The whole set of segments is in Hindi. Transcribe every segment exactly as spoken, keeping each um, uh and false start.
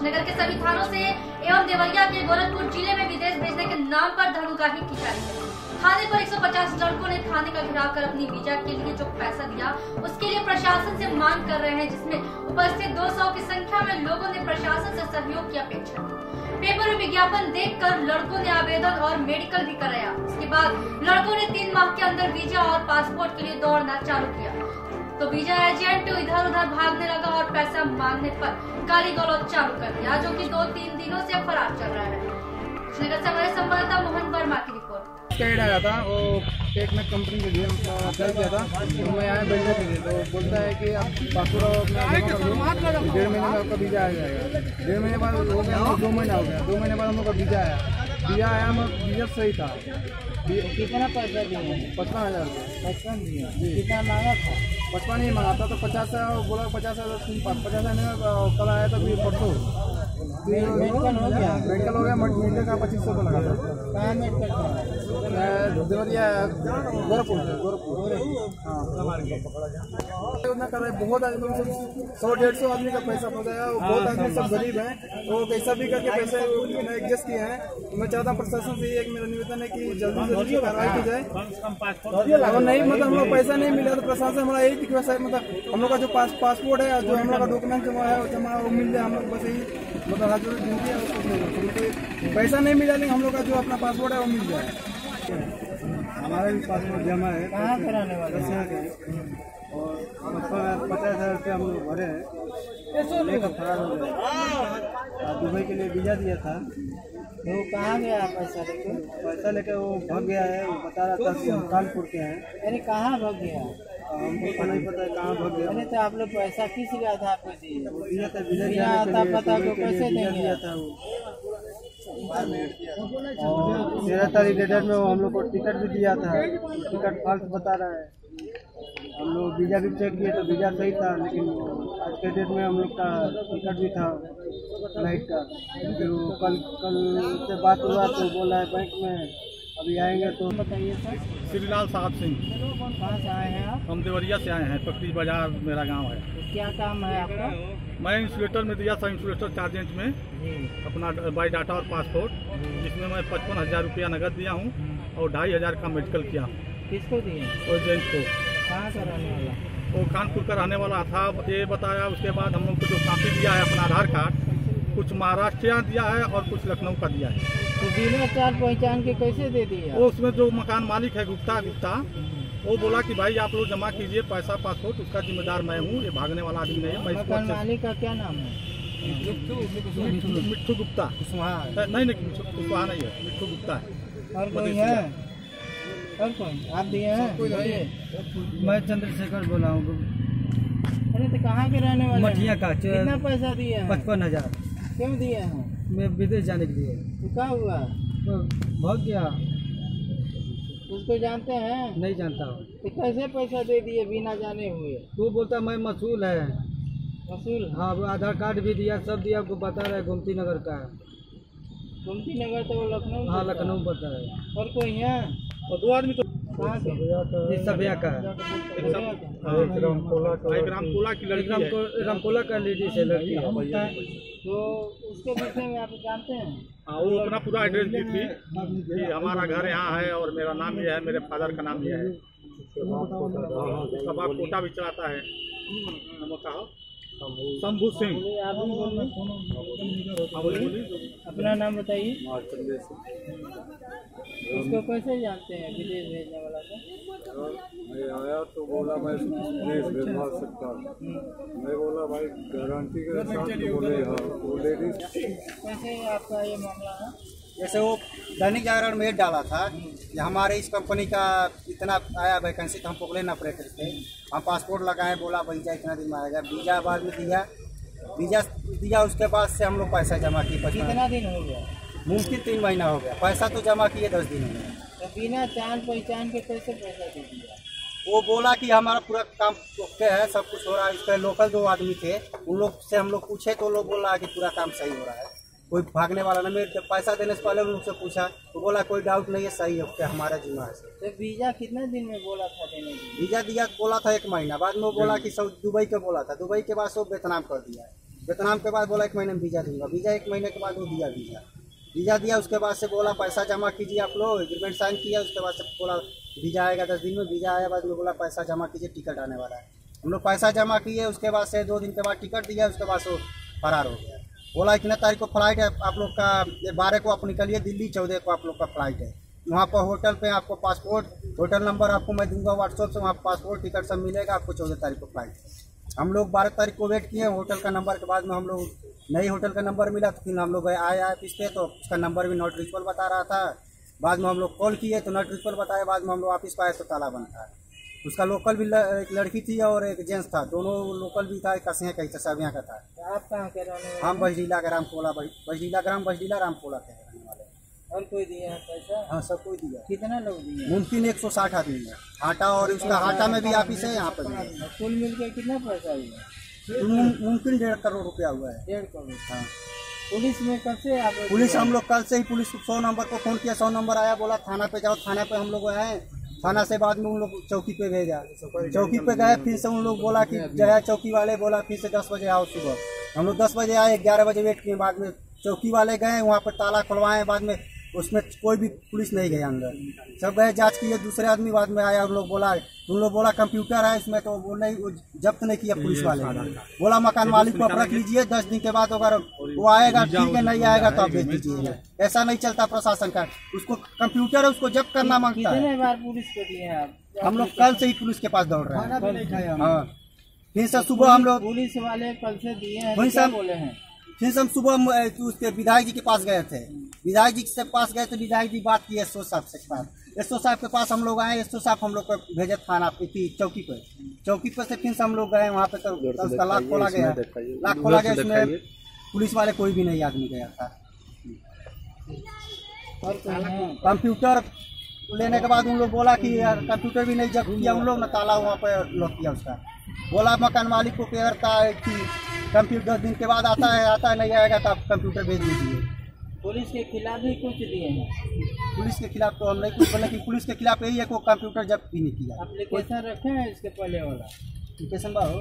नगर के सभी थानों से एवं देवरिया के गोरखपुर जिले में विदेश भेजने के नाम पर धनुकाही की जा रही है। थाने पर एक सौ पचास लड़कों ने थाने का घेराव कर अपनी वीजा के लिए जो पैसा दिया उसके लिए प्रशासन से मांग कर रहे हैं, जिसमें उपस्थित दो सौ की संख्या में लोगों ने प्रशासन से सहयोग की अपेक्षा की। पेपर में विज्ञापन देखकर लड़कों ने आवेदन और मेडिकल भी कराया। इसके बाद लड़कों ने तीन माह के अंदर वीजा और पासपोर्ट के लिए दौड़ना चालू किया तो वीजा एजेंट इधर उधर भागने लगा और पैसा मांगने पर गाली गलौज चालू कर दिया, जो कि दो तीन दिनों से फरार चल रहा है। श्रीनगर से हमारे संवाददाता मोहन वर्मा की रिपोर्ट। पेड आया था वो पेट में कंपनी के लिए अप्लाई किया था तो मैं आया भेजने के लिए, तो बोलता है कि आप पासपोर्ट डेढ़ महीने में आपका वीजा आ जाएगा। डेढ़ महीने बाद हो गया, दो महीना हो गया, दो महीने बाद हम लोग का वीजा आया। वीजा आया मतलब वीजा सही था। कितना पैसा दिए? पचपन हज़ार पचपन दिए। कितना मांगा था? पचपन ही मांगा था तो पचास बोला पचास हज़ार पचास हज़ार कल आया था फिर परसों मेडिकल हो गया। मेडिकल हो गया, मेडिकल का पच्चीस सौ का लगा था। कहाँ मेडिकल? देवरिया गोरखपुर से गोरखपुर हाँ उतना कर रहे बहुत आदमी, सौ डेढ़ सौ आदमी का पैसा फंसाया। बहुत आदमी सब गरीब हैं, वो कैसा भी करके पैसे एडजस्ट किए हैं। मैं चाहता हूँ प्रशासन से एक मेरा निवेदन है कि जल्दी से जल्दी कार्रवाई की जाए। अगर नहीं मतलब हम लोग पैसा नहीं मिला तो प्रशासन हमारा यही रिक्वेस्ट है, मतलब हम लोग का जो पास पासपोर्ट है जो हम लोग का डॉक्यूमेंट जमा है जमा वो मिल जाए। हम लोग बस यही मतलब हाथ जोड़ जिंदगी है उसको नहीं, पैसा नहीं मिला लेकिन हम लोग का जो अपना पासपोर्ट है वो मिल जाए। हमारा भी पासपोर्ट जमा है। कहाँ कराने वाले? और पचास हज़ार रुपये हम लोग भरे हैं, लेकर फरार हो गए। दुबई के लिए वीजा दिया था तो वो कहाँ गया पैसा लेके? पैसा लेके वो भाग गया है। वो बता रहा था कि हम कानपुर के हैं। अरे कहाँ भाग गया? हमको नहीं पता है कहाँ भाग गया। अरे तो आप लोग पैसा किस लिया था आपको दिए? दिया था वीजा बिना आता पता को कैसे देंगे? दिया था वो और तेरह तारीख के डेट में वो हम लोग को टिकट भी दिया था। टिकट फाल्स बता रहा है। हम लोग वीजा भी चेक किए तो वीजा सही था, लेकिन आज के डेट में हम लोग का टिकट भी था फ्लाइट का। फिर वो कल कल से बात हुआ तो बोला है बैंक में अभी आएंगे। तो बताइए सर। श्रीलाल साहब सिंह। कहाँ से आए हैं आप? हम देवरिया से आए हैं, पकड़ी बाजार मेरा गांव है। तो क्या काम है आपका? मैं इंसुलेटर में दिया था, इंसुलेटर चार्जेंट में अपना बाई डाटा और पासपोर्ट, जिसमें मैं पचपन हज़ार रुपया नकद दिया हूँ और ढाई हज़ार का मेडिकल किया। किसको दिए? और एजेंट को। कहाँ का रहने वाला? वो कानपुर का रहने वाला था, ये बताया। उसके बाद हम लोग को जो कापी दिया है अपना आधार कार्ड, कुछ महाराष्ट्र दिया है और कुछ लखनऊ का दिया है। तो बिना चार पहचान के कैसे दे दिए? वो उसमें जो मकान मालिक है गुप्ता गुप्ता वो बोला कि भाई आप लोग जमा कीजिए पैसा पासपोर्ट, उसका जिम्मेदार मैं हूँ, ये भागने वाला आदमी नहीं है। मैं मकान मालिक का क्या नाम है? मिट्ठू गुप्ता। नहीं नहीं कुशवाहा नहीं है, मिट्ठू गुप्ता है। और कोई है? और कौन आप दिए हैं? मैं चंद्रशेखर बोला हूँ। अरे तो कहाँ के रहने वाले? मठिया का। कितना पैसा दिए हैं? पचपन हज़ार क्यों दिए हैं? मैं विदेश जाने के लिए। तो क्या हुआ? तो भाग गया। उसको जानते हैं? नहीं जानता हूँ। तो कैसे पैसा दे दिए बिना जाने हुए? तू बोलता मैं मसूल है। वसूल? हाँ आधार कार्ड भी दिया, सब दिया, आपको बता रहा है गोमती नगर का है। गोमती नगर तो वो लखनऊ? हाँ लखनऊ बता है। और कोई है? और दो आदमी तो कहाँ के? इस सभ्या का है। रामकोला की लड़की है। रामकोला का लेडीज है, लड़की है। तो उसके विषय में आप जानते हैं? हाँ, वो अपना पूरा एड्रेस दी थी कि हमारा घर यहाँ है और मेरा नाम ये है, मेरे फादर का नाम ये है। उसका बाप कोटा भी चलाता है। शंभू सिंह। आप भी बोलिए, अपना नाम बताइए। उसको कैसे जानते हैं विदेश भेजने वाला को? मैं आया तो बोला मैं विदेश भेजवा सकता। मैं बोला भाई गारंटी के साथ बोले हाँ वो लेडीज। कैसे आपका ये मामला है? जैसे वो दैनिक जागरण में डाला था कि हमारे इस कंपनी का इतना आया वैकेंसी, तो हम पोकलेन ऑपरेटर थे। हम पासपोर्ट लगाए, बोला वीजा इतना दिन में आएगा। वीजा बाद में दिया, वीजा दिया, उसके बाद से हम लोग पैसा जमा किए। कितना दिन हो गया? मुमकिन तीन महीना हो गया। पैसा तो जमा किए दस दिन में। तो बिना जान पहचान के कैसे पैसा दे दिया? वो बोला कि हमारा पूरा काम ओके है, सब कुछ हो रहा है। इसके लोकल दो आदमी थे, उन लोग से हम लोग पूछे तो लोग बोला कि पूरा काम सही हो रहा है, कोई भागने वाला नहीं। मेरे पैसा देने से पहले उन लोग से पूछा तो बोला कोई डाउट नहीं है, सही है, ओके हमारा जिम्मा है। तो वीजा कितने दिन में बोला था देने के लिए? वीजा दिया बोला था एक महीना बाद में। वो बोला कि सब दुबई के बोला था, दुबई के बाद सब वियतनाम कर दिया है। वियतनाम के बाद बोला एक महीने में वीज़ा दूंगा, वीज़ा एक महीने के बाद वो दिया वीज़ा वीज़ा दिया। उसके बाद से बोला पैसा जमा कीजिए आप लोग, एग्रीमेंट साइन किया। उसके बाद से बोला वीज़ा आएगा दस दिन में, वीज़ा आया बाद में बोला पैसा जमा कीजिए, टिकट आने वाला है। हम लोग पैसा जमा किए, उसके बाद से दो दिन के बाद टिकट दिया, उसके बाद से वो फरार हो गया। बोला इतने तारीख को फ्लाइट है आप लोग का, ये बारह को आप निकलिए दिल्ली, चौदह को आप लोग का फ्लाइट है। वहाँ पर होटल पे आपको पासपोर्ट, होटल नंबर आपको मैं दूंगा व्हाट्सएप से, वहाँ पासपोर्ट टिकट सब मिलेगा आपको। चौदह तारीख को फ्लाइट। हम लोग बारह तारीख को वेट किए होटल का नंबर के बाद में, हम लोग नई होटल का नंबर मिला तो फिर हम लोग आए आए ऑफिस पे, तो उसका नंबर भी नॉट रीचेबल बता रहा था। बाद में हम लोग कॉल किए तो नॉट रीचेबल बताया। बाद में हम लोग ऑफिस पे आए तो ताला बंद था। उसका लोकल भी एक लड़की थी और एक जेंट्स था, दोनों लोकल भी था, कसिया कहीं सब यहाँ का था। आप कहाँ के रहने वाले? हम बजडीला ग्राम कोला, बजडीला ग्राम बजडीला रामकोला के रहने वाले। और कोई दिया है पैसा? हाँ सब कोई दिया। कितना लोग दिए? मुमकिन एक सौ साठ आदमी है। हाटा और उसका हाटा में भी ऑफिस है, यहाँ पर भी है। कुल मिलकर कितना पैसा हुआ? मुमकिन डेढ़ करोड़ रुपया हुआ है। डेढ़ करोड़। हाँ। पुलिस में कब से आप? पुलिस हम लोग कल से ही पुलिस सौ नंबर को फोन किया, सौ नंबर आया, बोला थाना पे जाओ। थाना पे हम लोग आए, थाना से बाद में उन लोग चौकी पे भेजा। चौकी पे गए, फिर से उन लोग बोला कि जगह चौकी वाले बोला फिर से दस बजे आओ सुबह। हम लोग दस बजे आए, ग्यारह बजे वेट किए। बाद में चौकी वाले गए, वहाँ पर ताला खुलवाए। बाद में उसमें कोई भी पुलिस नहीं गया अंदर, सब गए जांच किए। दूसरे आदमी बाद में आया, उन लोग बोला उन लोग बोला कंप्यूटर है इसमें, तो वो नहीं, वो जब्त नहीं किया पुलिस वाले। बोला मकान मालिक को रख लीजिए, दस दिन के बाद अगर वो आएगा ठीक है, नहीं आएगा तो आप भेज दीजिएगा। ऐसा नहीं चलता प्रशासन का, उसको कंप्यूटर है उसको जब्त करना मांगता है। कितने बार पुलिस को दिए हैं आप? हम लोग कल से ही पुलिस के पास दौड़ रहे हैं। हाँ, फिर से सुबह हम लोग पुलिस वाले कल से दिए हैं, वही क्या सब- बोले हैं? फिर से हम सुबह उसके विधायक जी के पास गए थे। विधायक जी के पास गए तो विधायक जी बात की एसओ साहब से पास। एसओ साहब के पास हम लोग आए, एसओ साहब हम लोग को भेजे थाना पे थी चौकी पे। चौकी पे से फिर से हम लोग गए वहाँ पे, तो तो उसका लाख खोला गया, लाख खोला गया। उसमें पुलिस वाले कोई भी नहीं आदमी गया था। और कोई है? कंप्यूटर लेने के बाद उन लोग बोला कि यार कंप्यूटर भी नहीं जब्त किया उन लोग ना, ताला वहाँ पे लॉक किया उसका। बोला मकान मालिक को कहता है कि कंप्यूटर दस दिन के बाद आता है, आता है नहीं आएगा तो आप कंप्यूटर भेज दीजिए। पुलिस के खिलाफ भी कुछ दिए हैं? पुलिस के खिलाफ तो हम नहीं कुछ बोले, कि पुलिस के खिलाफ यही है कि वो कंप्यूटर जब्त भी नहीं किया। एप्लीकेशन रखे हैं इसके पहले वाला? एप्लीकेशन बा हो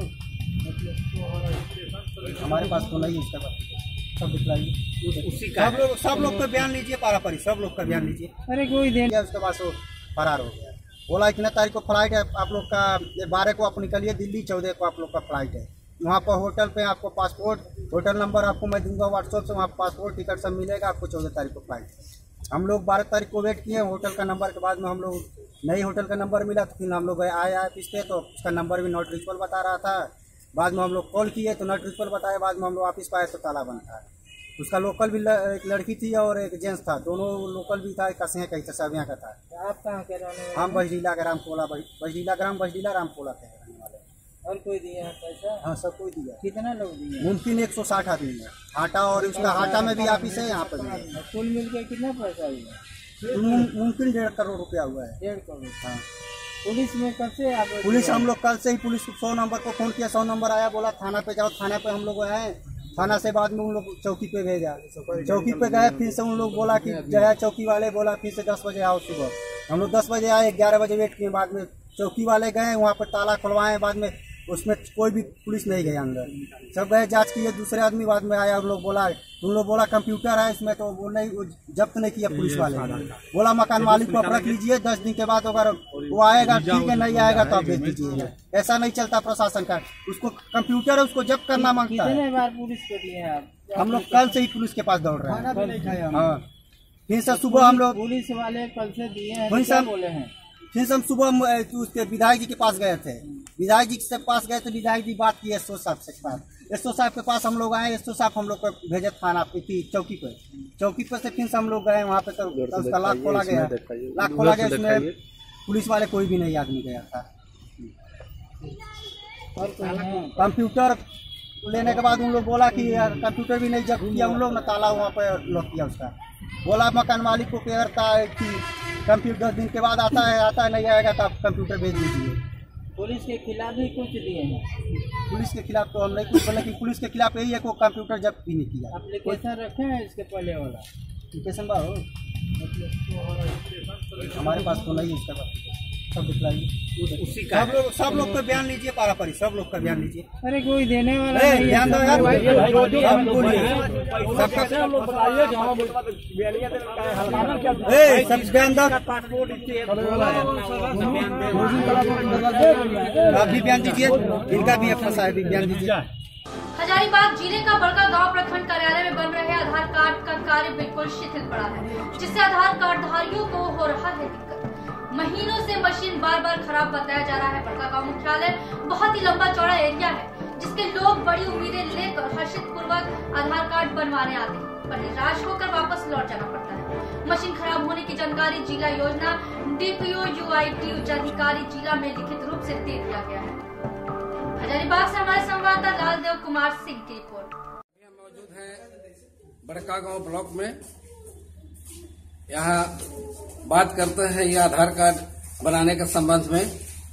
हमारे पास तो नहीं है इसका बात, सब दिखलाइए। सब लोग सब लोग का बयान लीजिए, पारा पारी सब लोग का बयान लीजिए। अरे कोई देन उसके बाद वो फरार हो गया। बोला इतने तारीख को फ्लाइट है आप लोग का, ये बारह को आप निकलिए दिल्ली, चौदह को आप लोग का फ्लाइट है। वहाँ पर होटल पे आपको पासपोर्ट, होटल नंबर आपको मैं दूंगा व्हाट्सएप से, वहाँ पासपोर्ट टिकट सब मिलेगा आपको। चौदह तारीख को फ्लाइट। हम लोग बारह तारीख को वेट किए होटल का नंबर के बाद में, हम लोग नई होटल का नंबर मिला तो फिर हम लोग आए आए ऑफिस पे, तो उसका नंबर भी नॉट रीचेबल बता रहा था। बाद में हम लोग कॉल किए तो नॉट रीचेबल बताया। बाद में हम लोग ऑफिस पे आए तो ताला बंद था। उसका लोकल भी ल- एक लड़की थी और एक जेंट्स था, दोनों लोकल भी था, कसिया कहीं से सब यहाँ का था। आप कहाँ के रहने वाले? हम बजडीला ग्राम कोला, बजडीला ग्राम बजडीला रामकोला के रहने वाले। और कोई दिए हैं पैसा? हाँ सब कोई दिया। कितना लोग दिए हैं? मुमकिन एक सौ साठ आदमी है। हाटा और उसका हाटा में भी ऑफिस है, यहाँ पर भी है। कुल मिलकर कितना पैसा हुआ? मुम- मुमकिन डेढ़ करोड़ रुपया हुआ है। डेढ़ करोड़। हाँ। पुलिस में कब से आप? पुलिस हम लोग कल से ही पुलिस सौ नंबर को फोन किया, सौ नंबर आया, बोला थाना पे जाओ। थाना पे हम लोग आए, थाना से बाद में उन लोग चौकी पे भेजा। चौकी पे गए, फिर से उन लोग बोला कि जगह चौकी वाले बोला फिर से दस बजे आओ सुबह। हम लोग दस बजे आए, ग्यारह बजे वेट किए। बाद में चौकी वाले गए, वहाँ पर ताला खुलवाए। बाद में उसमें कोई भी पुलिस नहीं गया अंदर, सब गए जांच किए। दूसरे आदमी बाद में आया, उन लोग बोला उन लोग बोला कंप्यूटर है इसमें, तो वो नहीं, वो जब्त नहीं किया पुलिस वाले। बोला मकान मालिक को रख लीजिए, दस दिन के बाद अगर वो आएगा ठीक है, नहीं आएगा तो आप भेज दीजिएगा। ऐसा नहीं चलता प्रशासन का, उसको कंप्यूटर है उसको जब्त करना मांगता है। कितने बार पुलिस को दिए हैं आप? हम लोग कल से ही पुलिस के पास दौड़ रहे हैं। हाँ, फिर से सुबह हम लोग पुलिस वाले कल से दिए हैं, वही क्या सब- बोले हैं? फिर से हम सुबह उसके विधायक जी के पास गए थे। विधायक जी के पास गए तो विधायक जी बात की एसओ साहब से पास। एसओ साहब के पास हम लोग आए, एसओ साहब हम लोग को भेजे थाना पे थी चौकी पे। चौकी पे से फिर से हम लोग गए वहाँ पे, तो तो उसका लाख खोला गया, लाख खोला गया। उसमें पुलिस वाले कोई भी नहीं आदमी गया था। और कोई है? कंप्यूटर लेने के बाद उन लोग बोला कि यार कंप्यूटर भी नहीं जब्त किया उन लोग ना, ताला वहाँ पे लॉक किया उसका। बोला मकान मालिक को कहता है कि कंप्यूटर दस दिन के बाद आता है, आता है नहीं आएगा तो आप कंप्यूटर भेज दीजिए। पुलिस के खिलाफ भी कुछ दिए हैं? पुलिस के खिलाफ तो हम नहीं कुछ बोले, कि पुलिस के खिलाफ यही है कि वो कंप्यूटर जब्त भी नहीं किया। एप्लीकेशन रखे हैं इसके पहले वाला? एप्लीकेशन बा हो हमारे पास तो नहीं है इसका बात। सब दिखलाइए। उसी का सब लोग सब लोग का बयान लीजिए, पारा परी सब लोग का बयान लीजिए। अरे कोई देने वाला अरे नहीं है। बयान दो यार, सब बोलिए सबका ए सब बयान दो, आप भी बयान दीजिए, इनका भी अपना साहब भी बयान दीजिए। हजारीबाग जिले का बड़का गांव प्रखंड कार्यालय में बन रहे आधार कार्ड का कार्य बिल्कुल शिथिल पड़ा है, जिससे आधार कार्ड धारियों को हो रहा है दिक्कत। महीनों से मशीन बार बार खराब बताया जा रहा है। बड़का गांव मुख्यालय बहुत ही लंबा चौड़ा एरिया है, जिसके लोग बड़ी उम्मीदें लेकर हर्षित पूर्वक आधार कार्ड बनवाने आते हैं, पर निराश होकर वापस लौट जाना पड़ता है। मशीन खराब होने की जानकारी जिला योजना डीपीओ यूआईटी उच्चाधिकारी जिला में लिखित रूप से दे दिया गया है। हजारीबाग से हमारे संवाददाता लालदेव कुमार सिंह की रिपोर्ट। मौजूद है बड़का गांव ब्लॉक में। यहाँ बात करते हैं ये आधार कार्ड बनाने के संबंध में।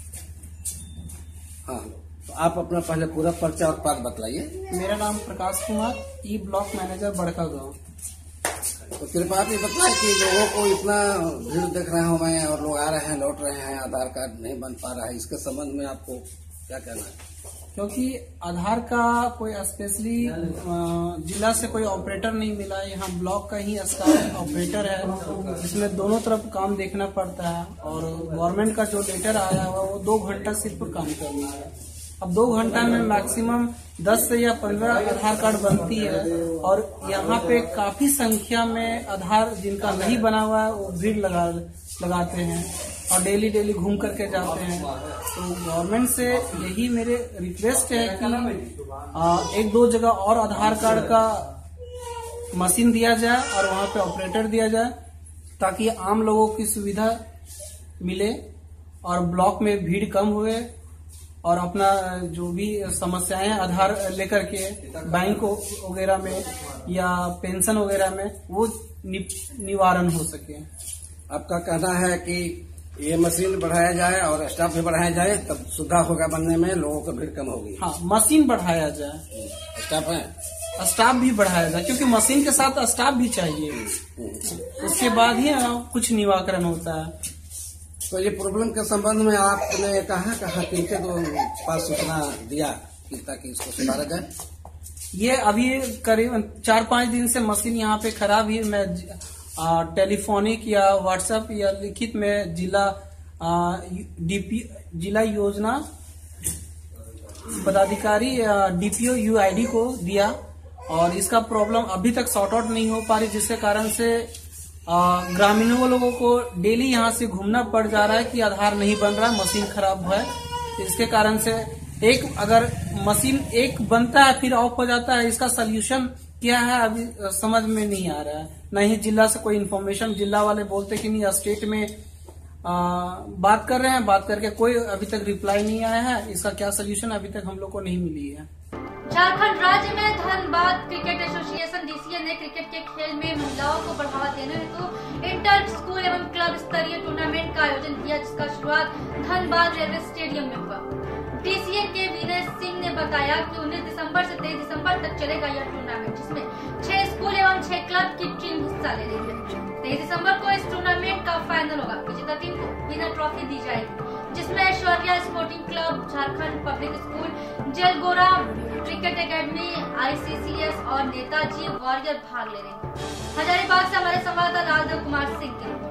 हाँ, तो आप अपना पहले पूरा परिचय और पद बतलाइए। मेरा नाम प्रकाश कुमार, ई ब्लॉक मैनेजर बड़का गांव। तो कृपया आप ये बताएं कि लोगों को इतना भीड़ देख रहे हूँ मैं, और लोग आ रहे हैं लौट रहे हैं, आधार कार्ड नहीं बन पा रहा है, इसके संबंध में आपको क्या कहना है? क्योंकि आधार का कोई स्पेशली जिला से कोई ऑपरेटर नहीं मिला। यहाँ ब्लॉक का ही स्टाफ ऑपरेटर है, जिसमें दोनों तरफ काम देखना पड़ता है, और गवर्नमेंट का जो लेटर आया हुआ वो दो घंटा सिर्फ काम करना है। अब दो घंटा में मैक्सिमम दस से या पंद्रह आधार कार्ड बनती है, और यहाँ पे काफी संख्या में आधार जिनका नहीं बना हुआ है वो भीड़ लगा लगाते हैं और डेली डेली घूम करके जाते हैं। तो गवर्नमेंट से यही मेरे रिक्वेस्ट है कि आ, एक दो जगह और आधार कार्ड का मशीन दिया जाए और वहाँ पे ऑपरेटर दिया जाए, ताकि आम लोगों की सुविधा मिले और ब्लॉक में भीड़ कम हुए, और अपना जो भी समस्याएं आधार लेकर के बैंक वगैरह में या पेंशन वगैरह में वो नि, निवारण हो सके। आपका कहना है कि ये मशीन बढ़ाया जाए और स्टाफ भी बढ़ाया जाए, तब सुविधा होगा बनने में, लोगों को भीड़ कम होगी। हाँ, मशीन बढ़ाया जाए, स्टाफ है, स्टाफ भी बढ़ाया जाए, क्योंकि मशीन के साथ स्टाफ भी चाहिए, उसके बाद ही कुछ निवारण होता है। तो ये प्रॉब्लम के संबंध में आपने कहाँ कहाँ किनके तो पास सूचना दिया कि ताकि इसको सुधारा जाए? ये अभी करीब चार पांच दिन से मशीन यहाँ पे खराब ही, मैं टेलीफोनिक या व्हाट्सएप या लिखित में जिला डीपी जिला योजना पदाधिकारी डीपीओ यूआईडी को दिया, और इसका प्रॉब्लम अभी तक सॉर्ट आउट नहीं हो पा रही, जिसके कारण से ग्रामीणों लोगों को डेली यहाँ से घूमना पड़ जा रहा है कि आधार नहीं बन रहा, मशीन खराब है। इसके कारण से एक अगर मशीन एक बनता है फिर ऑफ हो जाता है, इसका सोल्यूशन क्या है अभी समझ में नहीं आ रहा है। न ही जिला से कोई इन्फॉर्मेशन, जिला वाले बोलते कि नहीं स्टेट में आ, बात कर रहे हैं, बात करके कोई अभी तक रिप्लाई नहीं आया है। इसका क्या सोल्यूशन अभी तक हम लोग को नहीं मिली है। झारखंड राज्य में धनबाद क्रिकेट एसोसिएशन डीसीए ने क्रिकेट के खेल में महिलाओं को बढ़ावा देने हेतु इंटर स्कूल एवं क्लब स्तरीय टूर्नामेंट का आयोजन किया, जिसका शुरुआत धनबाद रेलवे स्टेडियम में हुआ। डीसीए के विनय सिंह ने बताया कि उन्नीस दिसंबर से तेईस दिसंबर तक चलेगा यह टूर्नामेंट, जिसमें छह स्कूल एवं छह क्लब की टीम हिस्सा ले रही है। तेईस दिसंबर को इस टूर्नामेंट का फाइनल होगा। विजेता टीम को विनर ट्रॉफी दी जाएगी, जिसमें Aishwarya sporting club, Jharkhand public school, Jalgora cricket academy, ICCS और नेताजी वॉरियर भाग ले रहे हैं। हजारीबाग से हमारे संवाददाता लालदेव कुमार सिंह की रिपोर्ट।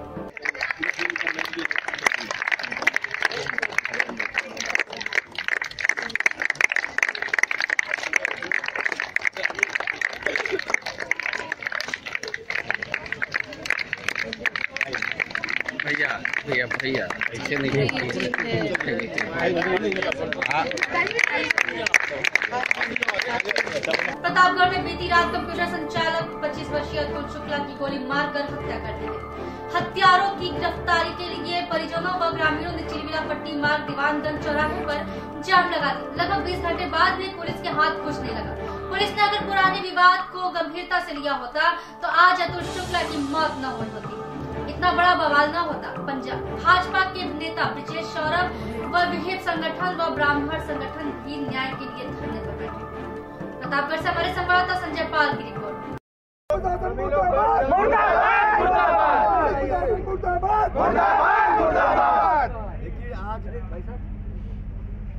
भैया भैया भैया ऐसे नहीं प्रतापगढ़ में बीती रात कंप्यूटर संचालक पच्चीस वर्षीय अतुल शुक्ला की गोली मारकर हत्या कर दी गई। हत्यारों की गिरफ्तारी के लिए परिजनों व ग्रामीणों ने चिरविला पट्टी मार्ग दीवानगंज चौराहे पर जाम लगा दी। लगभग बीस घंटे बाद भी पुलिस के हाथ कुछ नहीं लगा। पुलिस ने अगर पुराने विवाद को गंभीरता से लिया होता तो आज अतुल शुक्ला की मौत न हुई होती, इतना बड़ा बवाल न होता। पंजाब भाजपा के नेता ब्रिजेश सौरभ व विहिप संगठन व ब्राह्मण संगठन भी न्याय के लिए धरने पर बैठे। प्रतापगढ़ से हमारे संवाददाता संजय पाल की रिपोर्ट।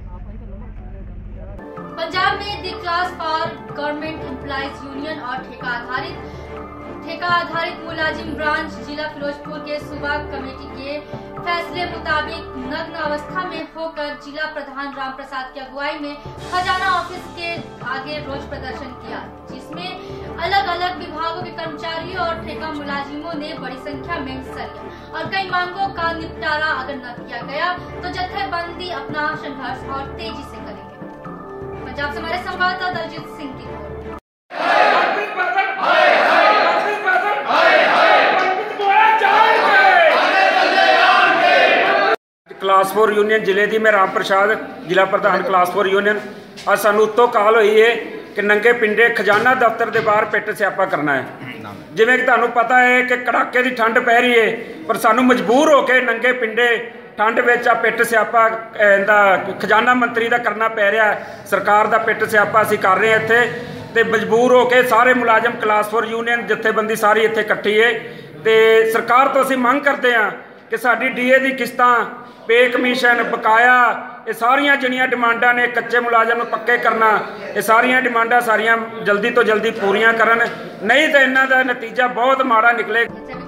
पंजाब में the class four government employees union और ठेका आधारित ठेका आधारित मुलाजिम ब्रांच जिला फिरोजपुर के सूबा कमेटी के फैसले मुताबिक नग्न अवस्था में होकर जिला प्रधान राम प्रसाद की अगुवाई में खजाना ऑफिस के आगे रोष प्रदर्शन किया, जिसमें अलग अलग विभागों के कर्मचारियों और ठेका मुलाजिमों ने बड़ी संख्या में हिस्सा लिया और कई मांगों का निपटारा अगर न किया गया तो जत्थेबंदी अपना संघर्ष और तेजी से करेंगे। पंजाब से हमारे संवाददाता दलजीत सिंह की रिपोर्ट। क्लास फोर यूनियन जिले की मैं राम प्रसाद जिला प्रधान क्लास फोर यूनियन अज सानू उत्तों कॉल हुई है कि नंगे पिंडे खजाना दफ्तर के बाहर पिट स्यापा करना है। जिवें कि तुहानू पता है कि कड़ाके की ठंड पै रही है, पर सानू मजबूर होकर नंगे पिंडे ठंड विच आ पिट स्यापा इहदा खजाना मंत्री का करना पै रहा है। सरकार का पिट स्यापा असीं कर रहे हैं इत्थे ते मजबूर होकर सारे मुलाजम क्लास फोर यूनियन जत्थेबंदी सारी इत्थे इकट्ठी है ते सरकार तो असीं मंग करते हैं कि साडी डी ए दी किस्तां पे कमीशन बकाया ये सारिया जिहड़ियां डिमांडां ने कच्चे मुलाजम पक्के करना ये सारिया डिमांडां सारिया जल्दी तो जल्दी पूरियां करन, नहीं तो इन्हां दा नतीजा बहुत माड़ा निकले।